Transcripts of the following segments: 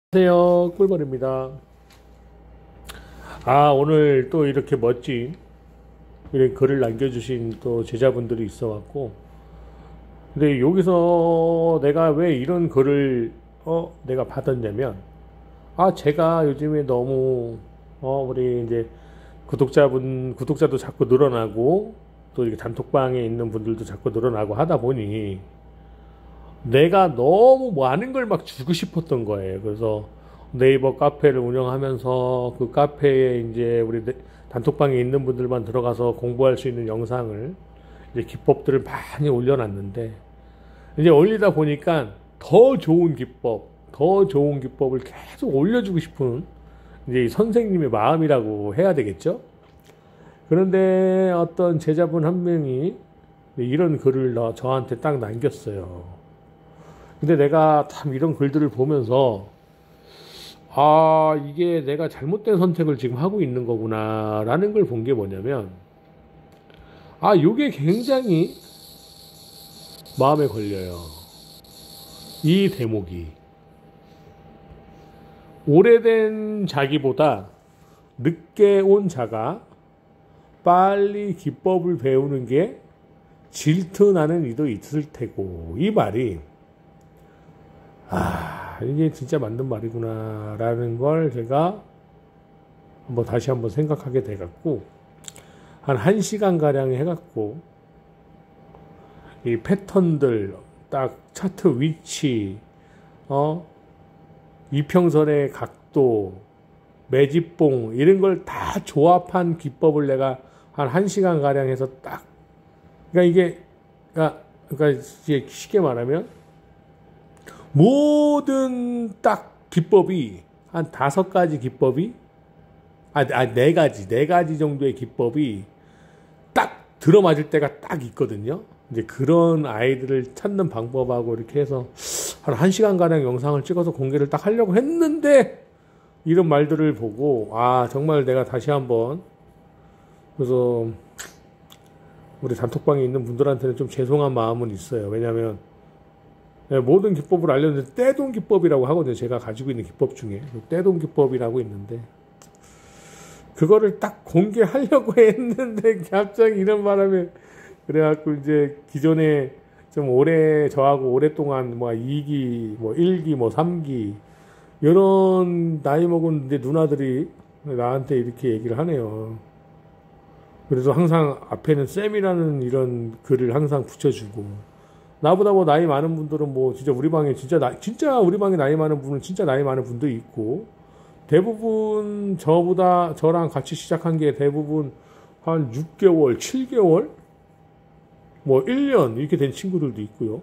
안녕하세요, 꿀벌입니다. 오늘 또 이렇게 멋진 이렇게 글을 남겨주신 또 제자분들이 있어갖고, 근데 여기서 내가 왜 이런 글을 내가 받았냐면, 제가 요즘에 너무 우리 이제 구독자도 자꾸 늘어나고, 또 이렇게 단톡방에 있는 분들도 자꾸 늘어나고 하다 보니 내가 너무 많은 걸 막 주고 싶었던 거예요. 그래서 네이버 카페를 운영하면서 그 카페에 이제 우리 단톡방에 있는 분들만 들어가서 공부할 수 있는 영상을 이제 기법들을 많이 올려놨는데, 이제 올리다 보니까 더 좋은 기법을 계속 올려주고 싶은 이제 이 선생님의 마음이라고 해야 되겠죠? 그런데 어떤 제자분 한 명이 이런 글을 저한테 딱 남겼어요. 근데 내가 참 이런 글들을 보면서 이게 내가 잘못된 선택을 지금 하고 있는 거구나라는 걸 본 게 뭐냐면, 요게 굉장히 마음에 걸려요. 이 대목이 오래된 자기보다 늦게 온 자가 빨리 기법을 배우는 게 질투나는 이도 있을 테고, 이 말이 이게 진짜 맞는 말이구나라는 걸 제가 다시 한번 생각하게 돼갖고, 한 1시간 가량 해갖고 이 패턴들 딱 차트 위치, 이평선의 각도, 매집봉 이런 걸 다 조합한 기법을 내가 한 1시간 가량 해서 딱, 그러니까 이게 쉽게 말하면 모든 딱 기법이 한 5가지 기법이, 네 가지 정도의 기법이 딱 들어맞을 때가 딱 있거든요. 이제 그런 아이들을 찾는 방법하고 이렇게 해서 한 1시간가량 영상을 찍어서 공개를 딱 하려고 했는데, 이런 말들을 보고, 정말 내가 다시 한번, 그래서 우리 단톡방에 있는 분들한테는 좀 죄송한 마음은 있어요. 왜냐면 모든 기법을 알려줬는데 떼돈 기법이라고 하거든요. 제가 가지고 있는 기법 중에 떼돈 기법이라고 있는데, 그거를 딱 공개하려고 했는데 갑자기 이런 바람에, 그래갖고 이제 기존에 좀 저하고 오랫동안 2기, 1기, 3기 이런 나이 먹은 누나들이 나한테 이렇게 얘기를 하네요. 그래서 항상 앞에는 쌤이라는 이런 글을 항상 붙여주고, 나보다 나이 많은 분들은 진짜 우리 방에 진짜 우리 방에 나이 많은 분은 진짜 나이 많은 분도 있고, 대부분 저랑 같이 시작한 게 대부분 한 6개월, 7개월, 1년 이렇게 된 친구들도 있고요.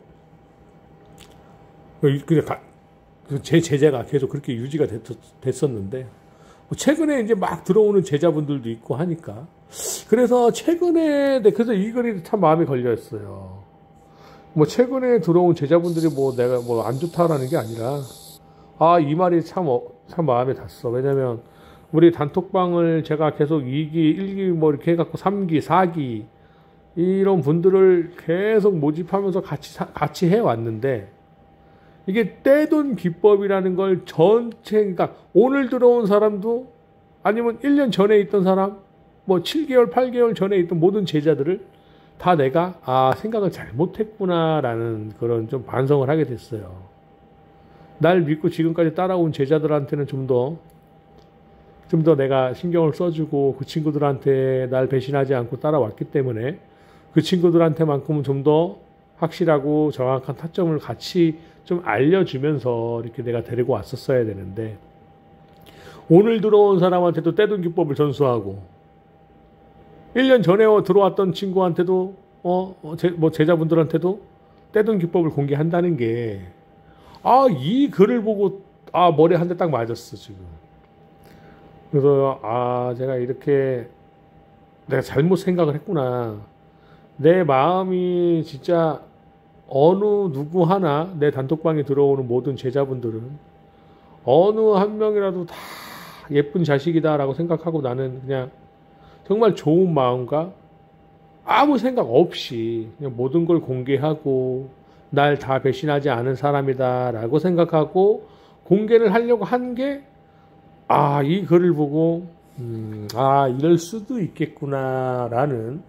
제 제자가 계속 그렇게 유지가 됐었는데, 최근에 이제 막 들어오는 제자분들도 있고 하니까, 그래서 그래서 이 글이 참 마음에 걸렸어요. 최근에 들어온 제자분들이 내가 안 좋다라는 게 아니라, 이 말이 참 마음에 닿았어. 왜냐면 우리 단톡방을 제가 계속 2기, 1기 이렇게 해갖고 3기, 4기 이런 분들을 계속 모집하면서 같이 해왔는데, 이게 떼돈 기법이라는 걸 그러니까 오늘 들어온 사람도, 아니면 1년 전에 있던 사람, 7개월, 8개월 전에 있던 모든 제자들을 다 내가 생각을 잘못했구나라는 그런 좀 반성을 하게 됐어요. 날 믿고 지금까지 따라온 제자들한테는 좀 더 내가 신경을 써주고, 그 친구들한테 날 배신하지 않고 따라왔기 때문에 그 친구들한테만큼은 좀 더 확실하고 정확한 타점을 같이 좀 알려주면서 이렇게 내가 데리고 왔었어야 되는데, 오늘 들어온 사람한테도 떼돈 기법을 전수하고, 1년 전에 들어왔던 친구한테도 제자분들한테도 떼돈 기법을 공개한다는 게, 이 글을 보고 머리에 한 대 딱 맞았어 지금. 그래서 제가 이렇게 내가 잘못 생각을 했구나. 내 마음이 진짜 누구 하나, 내 단톡방에 들어오는 모든 제자분들은 어느 한 명이라도 다 예쁜 자식이다라고 생각하고, 나는 그냥 정말 좋은 마음과 아무 생각 없이 그냥 모든 걸 공개하고 날 다 배신하지 않은 사람이다라고 생각하고 공개를 하려고 한 게, 이 글을 보고, 이럴 수도 있겠구나라는,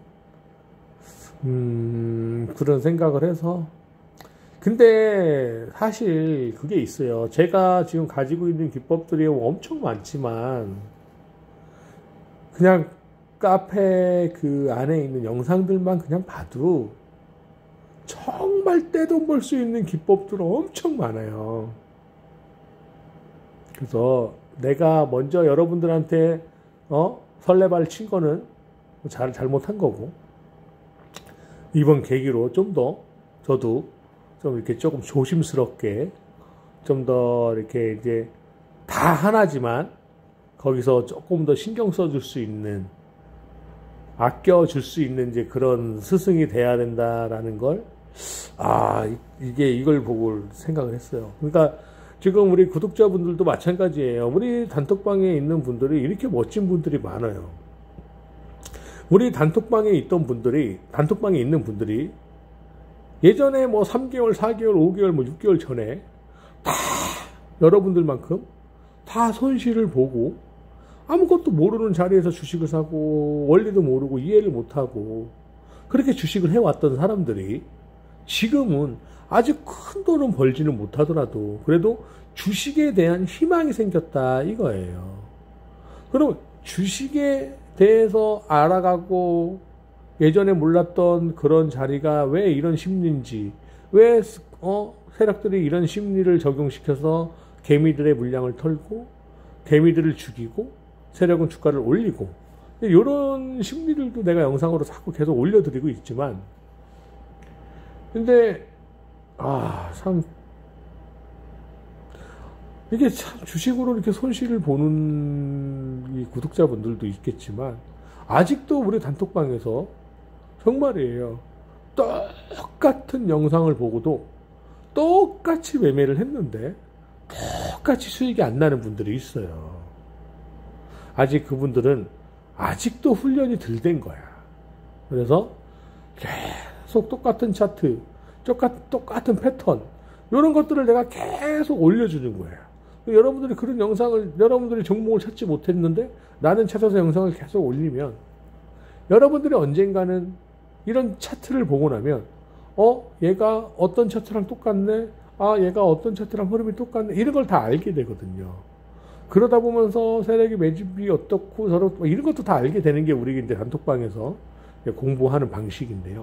그런 생각을 해서. 근데 사실 그게 있어요. 제가 지금 가지고 있는 기법들이 엄청 많지만, 그냥 카페 그 안에 있는 영상들만 그냥 봐도 정말 떼돈 벌 수 있는 기법들 엄청 많아요. 그래서 내가 먼저 여러분들한테 설레발 친 거는 잘못한 거고, 이번 계기로 좀 더 저도 좀 이렇게 조금 조심스럽게 좀 더 이렇게 이제 다 하나지만 거기서 조금 더 신경 써줄 수 있는, 아껴줄 수 있는 이제 그런 스승이 돼야 된다라는 걸, 이걸 보고 생각을 했어요. 그러니까 지금 우리 구독자분들도 마찬가지예요. 우리 단톡방에 있는 분들이 이렇게 멋진 분들이 많아요. 우리 단톡방에 있는 분들이 예전에 뭐 3개월, 4개월, 5개월, 뭐 6개월 전에 다 여러분들만큼 다 손실을 보고 아무것도 모르는 자리에서 주식을 사고 원리도 모르고 이해를 못하고 그렇게 주식을 해왔던 사람들이 지금은 아직 큰 돈은 벌지는 못하더라도 그래도 주식에 대한 희망이 생겼다 이거예요. 그럼 주식에 대해서 알아가고 예전에 몰랐던 그런 자리가 왜 이런 심리인지, 왜 세력들이 이런 심리를 적용시켜서 개미들의 물량을 털고 개미들을 죽이고 세력은 주가를 올리고, 이런 심리들도 내가 영상으로 자꾸 계속 올려드리고 있지만, 근데 참 이게 참 주식으로 이렇게 손실을 보는 이 구독자분들도 있겠지만 아직도 우리 단톡방에서 정말이에요. 똑같은 영상을 보고도 똑같이 매매를 했는데 똑같이 수익이 안 나는 분들이 있어요. 아직 그분들은 아직도 훈련이 덜 된 거야. 그래서 계속 똑같은 차트, 똑같은 패턴, 이런 것들을 내가 계속 올려주는 거예요. 여러분들이 그런 영상을, 여러분들이 종목을 찾지 못했는데 나는 찾아서 영상을 계속 올리면 여러분들이 언젠가는 이런 차트를 보고 나면 얘가 어떤 차트랑 똑같네, 얘가 어떤 차트랑 흐름이 똑같네, 이런 걸 다 알게 되거든요. 그러다 보면서 세력의 매집이 어떻고 저렇고 이런 것도 다 알게 되는 게 우리 이제 단톡방에서 공부하는 방식인데요.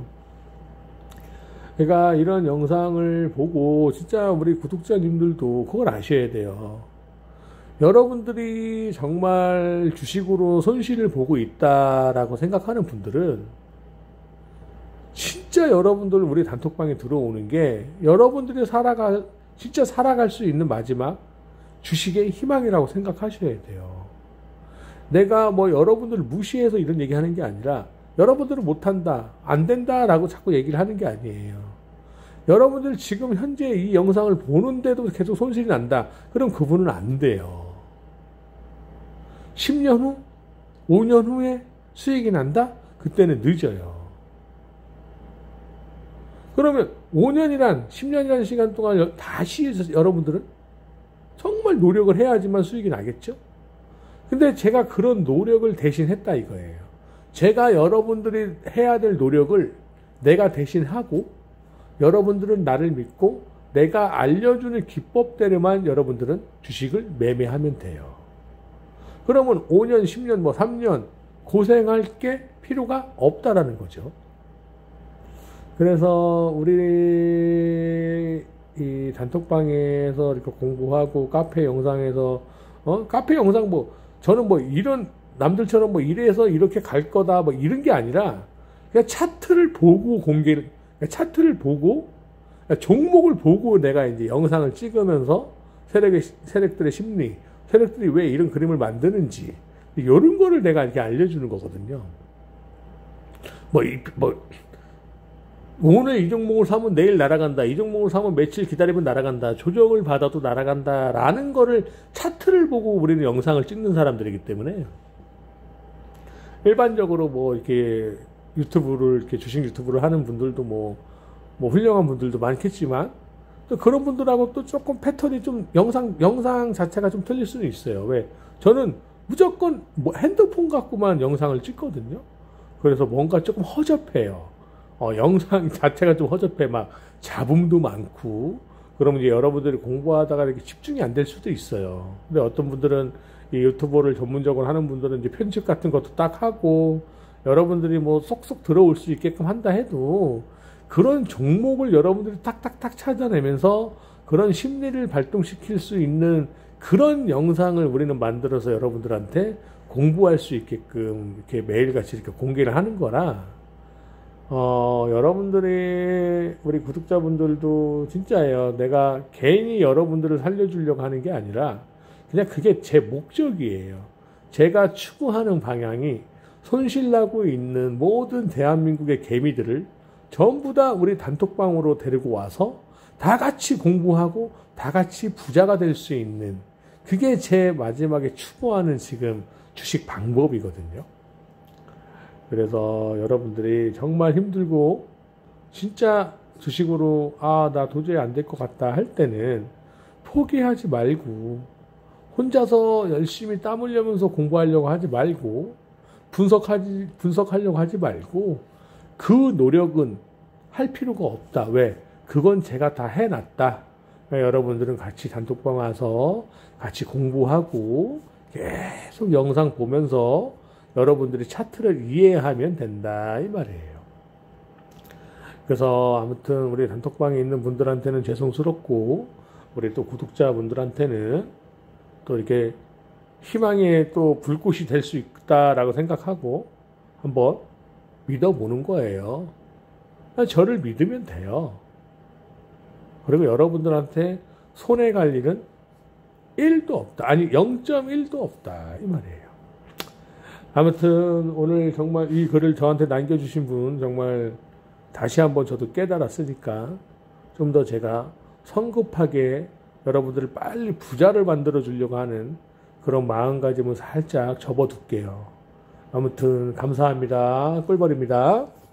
그러니까 이런 영상을 보고 진짜 우리 구독자님들도 그걸 아셔야 돼요. 여러분들이 정말 주식으로 손실을 보고 있다라고 생각하는 분들은 진짜 여러분들 우리 단톡방에 들어오는 게 여러분들이 진짜 살아갈 수 있는 마지막 주식의 희망이라고 생각하셔야 돼요. 내가 뭐 여러분들을 무시해서 이런 얘기 하는 게 아니라 여러분들은 못한다, 안 된다라고 자꾸 얘기를 하는 게 아니에요. 여러분들 지금 현재 이 영상을 보는데도 계속 손실이 난다. 그럼 그분은 안 돼요. 10년 후, 5년 후에 수익이 난다? 그때는 늦어요. 그러면 5년이란 10년이라는 시간 동안 다시 여러분들은 정말 노력을 해야지만 수익이 나겠죠? 근데 제가 그런 노력을 대신 했다 이거예요. 제가 여러분들이 해야 될 노력을 내가 대신 하고 여러분들은 나를 믿고 내가 알려주는 기법대로만 여러분들은 주식을 매매하면 돼요. 그러면 5년, 10년, 3년 고생할 게 필요가 없다라는 거죠. 그래서 우리 이 단톡방에서 이렇게 공부하고 카페 영상에서 카페 영상 저는 이런 남들처럼 이래서 이렇게 갈 거다 이런 게 아니라 그냥 차트를 보고 차트를 보고 종목을 보고 내가 이제 영상을 찍으면서 세력들의 심리, 세력들이 왜 이런 그림을 만드는지 이런 거를 내가 이렇게 알려주는 거거든요. 오늘 이 종목을 사면 내일 날아간다, 이 종목을 사면 며칠 기다리면 날아간다, 조정을 받아도 날아간다 라는 거를 차트를 보고 우리는 영상을 찍는 사람들이기 때문에 일반적으로 이렇게 유튜브를, 이렇게 주식 유튜브를 하는 분들도 훌륭한 분들도 많겠지만 또 그런 분들하고 또 조금 패턴이 좀 영상 자체가 좀 틀릴 수는 있어요. 왜? 저는 무조건 뭐 핸드폰 갖고만 영상을 찍거든요. 그래서 뭔가 조금 허접해요. 영상 자체가 좀 허접해. 막 잡음도 많고. 그러면 이제 여러분들이 공부하다가 이렇게 집중이 안 될 수도 있어요. 근데 어떤 분들은 이 유튜버를 전문적으로 하는 분들은 이제 편집 같은 것도 딱 하고 여러분들이 뭐 쏙쏙 들어올 수 있게끔 한다 해도 그런 종목을 여러분들이 탁탁탁 찾아내면서 그런 심리를 발동시킬 수 있는 그런 영상을 우리는 만들어서 여러분들한테 공부할 수 있게끔 이렇게 매일같이 이렇게 공개를 하는 거라, 여러분들이, 우리 구독자분들도 진짜예요. 내가 괜히 여러분들을 살려주려고 하는 게 아니라 그냥 그게 제 목적이에요. 제가 추구하는 방향이 손실나고 있는 모든 대한민국의 개미들을 전부 다 우리 단톡방으로 데리고 와서 다 같이 공부하고 다 같이 부자가 될 수 있는, 그게 제 마지막에 추구하는 지금 주식 방법이거든요. 그래서 여러분들이 정말 힘들고 진짜 주식으로 나 도저히 안 될 것 같다 할 때는 포기하지 말고 혼자서 열심히 땀 흘리면서 공부하려고 하지 말고 분석하려고 하지 말고 그 노력은 할 필요가 없다. 왜? 그건 제가 다 해놨다. 여러분들은 같이 단톡방 와서 같이 공부하고 계속 영상 보면서 여러분들이 차트를 이해하면 된다 이 말이에요. 그래서 아무튼 우리 단톡방에 있는 분들한테는 죄송스럽고 우리 또 구독자분들한테는 또 이렇게 희망의 또 불꽃이 될 수 있다라고 생각하고 한번 믿어보는 거예요. 저를 믿으면 돼요. 그리고 여러분들한테 손해 갈 일은 1도 없다. 아니 0.1도 없다 이 말이에요. 아무튼 오늘 정말 이 글을 저한테 남겨주신 분 정말 다시 한번 저도 깨달았으니까 좀 더 제가 성급하게 여러분들을 빨리 부자를 만들어 주려고 하는 그런 마음가짐을 살짝 접어둘게요. 아무튼 감사합니다. 꿀벌입니다.